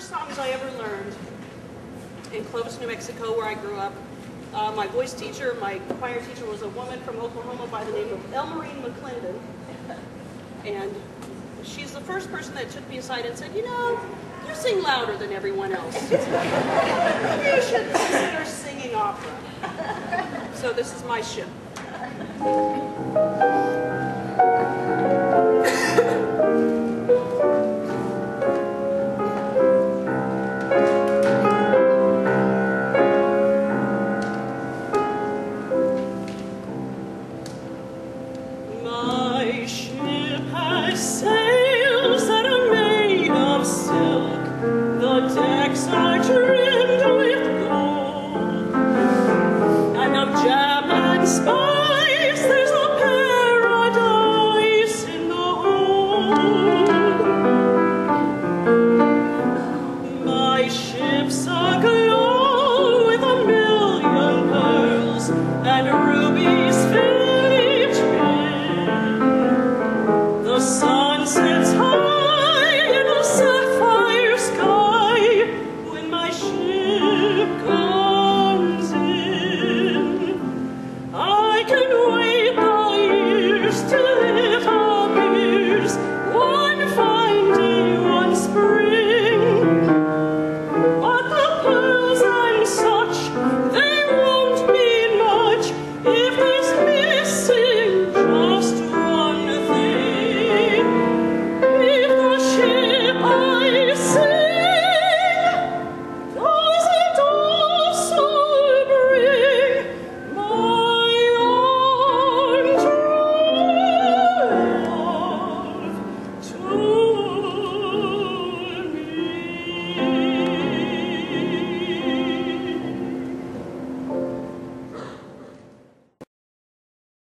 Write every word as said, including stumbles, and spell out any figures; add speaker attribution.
Speaker 1: first songs I ever learned in Clovis, New Mexico, where I grew up. Uh, my voice teacher, my choir teacher, was a woman from Oklahoma by the name of Elmarine McClendon. And she's the first person that took me aside and said, you know, you sing louder than everyone else. You should consider singing opera. So this is my ship.
Speaker 2: My ship has sails that are made of silk.